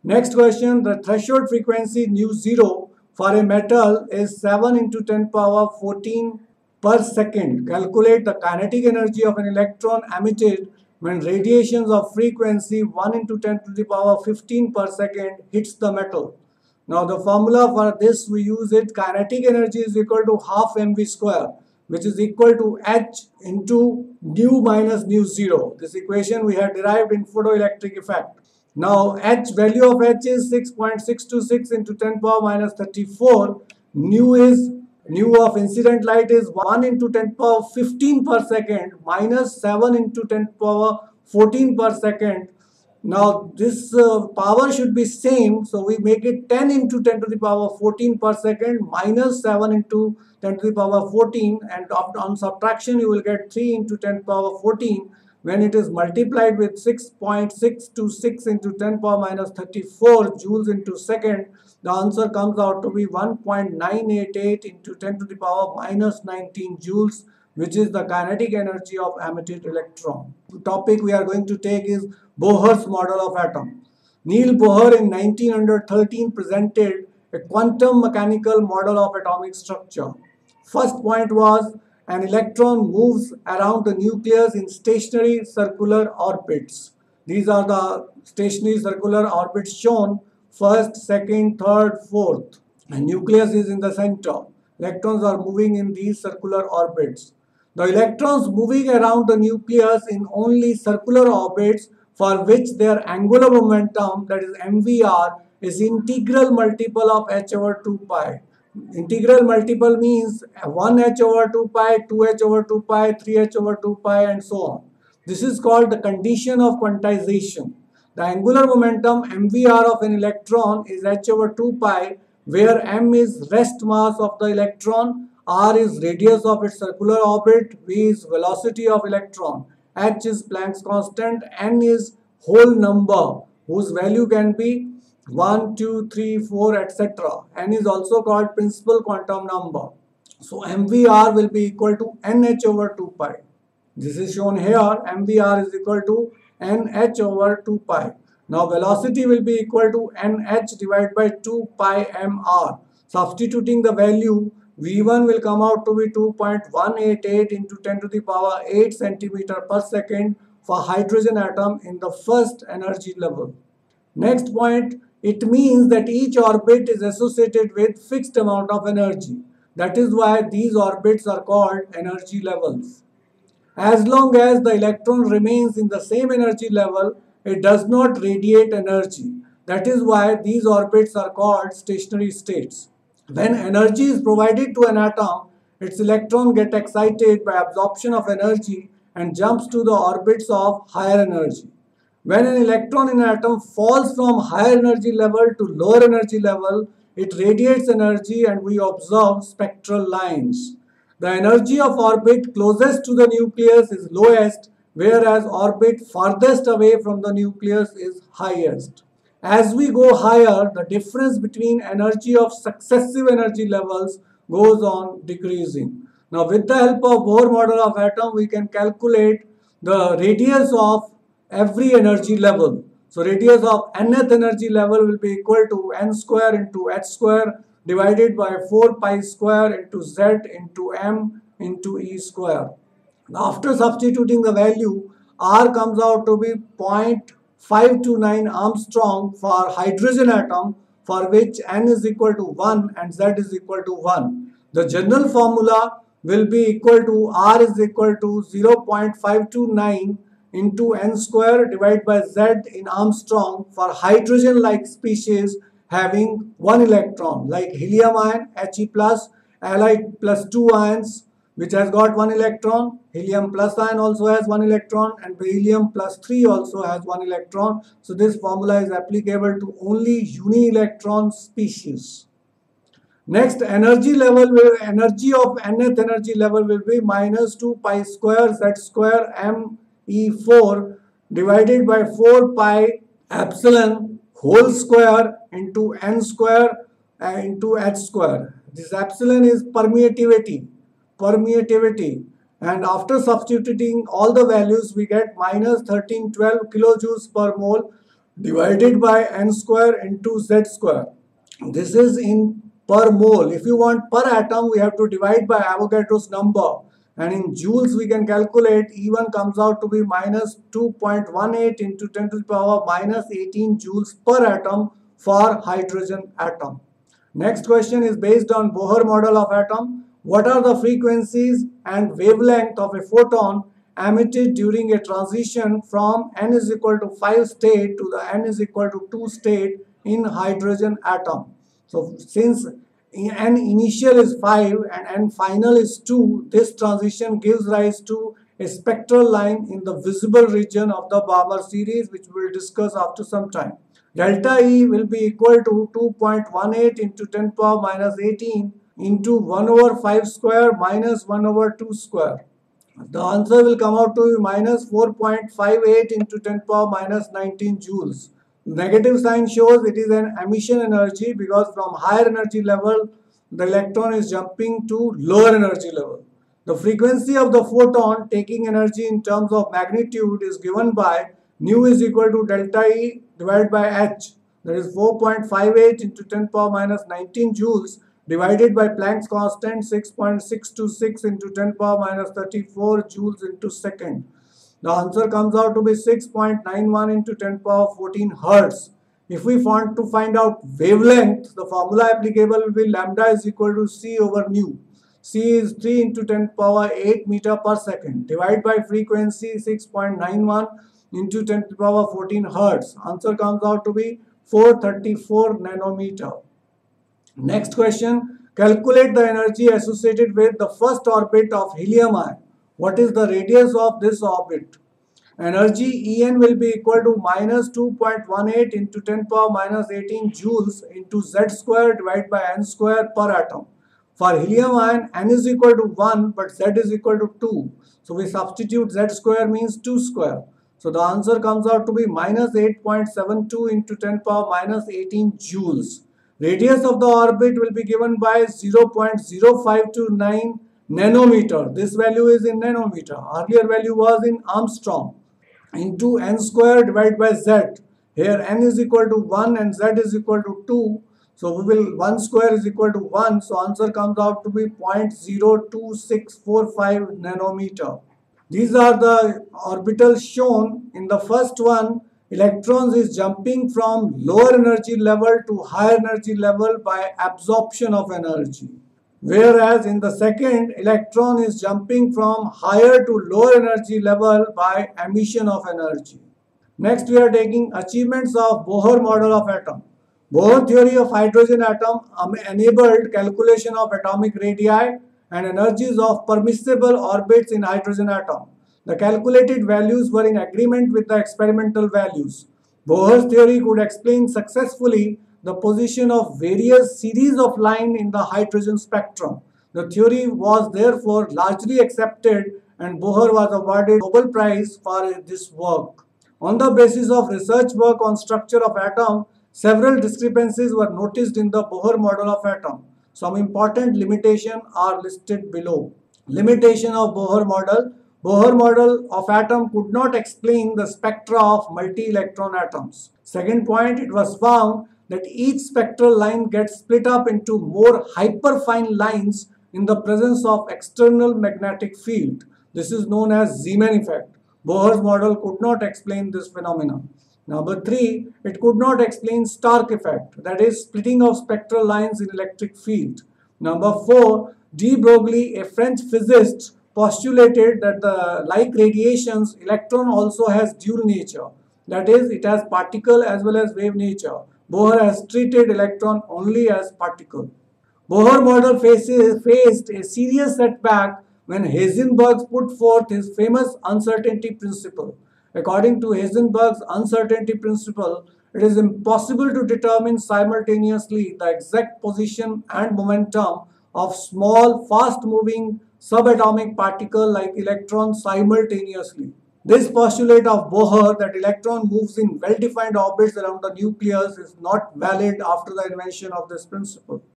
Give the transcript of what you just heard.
Next question, the threshold frequency nu 0 for a metal is 7 into 10 power 14 per second. Calculate the kinetic energy of an electron emitted when radiations of frequency 1 into 10 to the power 15 per second hits the metal. Now the formula for this, we use it, kinetic energy is equal to half mv square, which is equal to h into nu minus nu 0. This equation we have derived in photoelectric effect. Now h, value of h is 6.626 into 10 power minus 34. Nu of incident light is 1 into 10 power 15 per second minus 7 into 10 power 14 per second. Now this power should be same, so we make it 10 into 10 to the power 14 per second minus 7 into 10 to the power 14, and on subtraction you will get 3 into 10 power 14. When it is multiplied with 6.626 into 10 power minus 34 joules into second, the answer comes out to be 1.988 into 10 to the power minus 19 joules, which is the kinetic energy of emitted electron. The topic we are going to take is Bohr's model of atom. Niels Bohr in 1913 presented a quantum mechanical model of atomic structure. First point was, an electron moves around the nucleus in stationary circular orbits. These are the stationary circular orbits shown: first, second, third, fourth. And nucleus is in the center. Electrons are moving in these circular orbits. The electrons moving around the nucleus in only circular orbits, for which their angular momentum, that is MVR, is integral multiple of h over 2 pi. Integral multiple means 1h over 2 pi, 2h over 2 pi, 3h over 2 pi, and so on. This is called the condition of quantization. The angular momentum MVR of an electron is h over 2 pi, where m is rest mass of the electron, r is radius of its circular orbit, v is velocity of electron, h is Planck's constant, n is whole number whose value can be 1, 2, 3, 4, etc. N is also called principal quantum number. So MVR will be equal to NH over 2 pi. This is shown here. MVR is equal to NH over 2 pi. Now velocity will be equal to NH divided by 2 pi mr. Substituting the value, V1 will come out to be 2.188 into 10 to the power 8 centimeter per second for hydrogen atom in the first energy level. Next point, it means that each orbit is associated with fixed amount of energy. That is why these orbits are called energy levels. As long as the electron remains in the same energy level, it does not radiate energy. That is why these orbits are called stationary states. When energy is provided to an atom, its electron get excited by absorption of energy and jumps to the orbits of higher energy. When an electron in an atom falls from higher energy level to lower energy level, it radiates energy and we observe spectral lines. The energy of orbit closest to the nucleus is lowest, whereas orbit farthest away from the nucleus is highest. As we go higher, the difference between energy of successive energy levels goes on decreasing. Now, with the help of Bohr model of atom, we can calculate the radius of every energy level. So radius of nth energy level will be equal to n square into h square divided by 4 pi square into z into m into e square. After substituting the value, r comes out to be 0.529 Armstrong for hydrogen atom, for which n is equal to 1 and z is equal to 1. The general formula will be equal to r is equal to 0.529 into n square divided by z in Armstrong for hydrogen-like species having one electron, like helium ion, He plus, halide plus 2 ions, which has got one electron. Helium plus ion also has one electron, and beryllium plus 3 also has one electron. So this formula is applicable to only uni-electron species. Next, energy of nth energy level will be minus 2 pi square z square m E4 divided by 4 pi epsilon whole square into n square into h square. This epsilon is permittivity, and after substituting all the values we get minus 1312 kilojoules per mole divided by n square into z square. This is in per mole. If you want per atom, we have to divide by Avogadro's number. And in joules, we can calculate E1 comes out to be minus 2.18 into 10 to the power minus 18 joules per atom for hydrogen atom. Next question is based on Bohr model of atom. What are the frequencies and wavelength of a photon emitted during a transition from n is equal to 5 state to the n is equal to 2 state in hydrogen atom? So since n initial is 5 and n final is 2, this transition gives rise to a spectral line in the visible region of the Balmer series, which we will discuss after some time. Delta E will be equal to 2.18 into 10 power minus 18 into 1 over 5 square minus 1 over 2 square. The answer will come out to be minus 4.58 into 10 power minus 19 joules. Negative sign shows it is an emission energy because from higher energy level, the electron is jumping to lower energy level. The frequency of the photon taking energy in terms of magnitude is given by nu is equal to delta E divided by h. That is 4.58 into 10 power minus 19 joules divided by Planck's constant 6.626 into 10 power minus 34 joules into second. The answer comes out to be 6.91 into 10 power 14 hertz. If we want to find out wavelength, the formula applicable will be lambda is equal to c over nu. C is 3 into 10 power 8 meter per second. Divide by frequency 6.91 into 10 to the power 14 hertz. Answer comes out to be 434 nanometer. Next question. Calculate the energy associated with the first orbit of helium ion. What is the radius of this orbit? Energy En will be equal to minus 2.18 into 10 power minus 18 joules into z square divided by n square per atom. For helium ion, n is equal to 1 but z is equal to 2. So we substitute z square means 2 square. So the answer comes out to be minus 8.72 into 10 power minus 18 joules. Radius of the orbit will be given by 0.0529 nanometer. This value is in nanometer. Earlier value was in Armstrong. Into n square divided by z. Here n is equal to 1 and z is equal to 2. So we will 1 square is equal to 1. So answer comes out to be 0.02645 nanometer. These are the orbitals shown. In the first one, electrons is jumping from lower energy level to higher energy level by absorption of energy. Whereas in the second, electron is jumping from higher to lower energy level by emission of energy. Next, we are taking achievements of Bohr model of atom. Bohr theory of hydrogen atom enabled calculation of atomic radii and energies of permissible orbits in hydrogen atom. The calculated values were in agreement with the experimental values. Bohr's theory could explain successfully the position of various series of lines in the hydrogen spectrum. The theory was therefore largely accepted and Bohr was awarded Nobel Prize for this work. On the basis of research work on structure of atom, several discrepancies were noticed in the Bohr model of atom. Some important limitations are listed below. Limitation of Bohr model. Bohr model of atom could not explain the spectra of multi-electron atoms. Second point, it was found that each spectral line gets split up into more hyperfine lines in the presence of external magnetic field. This is known as Zeeman effect. Bohr's model could not explain this phenomenon. Number 3, it could not explain Stark effect, that is splitting of spectral lines in electric field. Number 4, de Broglie, a French physicist, postulated that like radiations, electron also has dual nature. That is, it has particle as well as wave nature. Bohr has treated electron only as particle. Bohr model faced a serious setback when Heisenberg put forth his famous uncertainty principle. According to Heisenberg's uncertainty principle, it is impossible to determine simultaneously the exact position and momentum of small, fast-moving subatomic particle like electrons simultaneously. This postulate of Bohr that electron moves in well-defined orbits around the nucleus is not valid after the invention of this principle.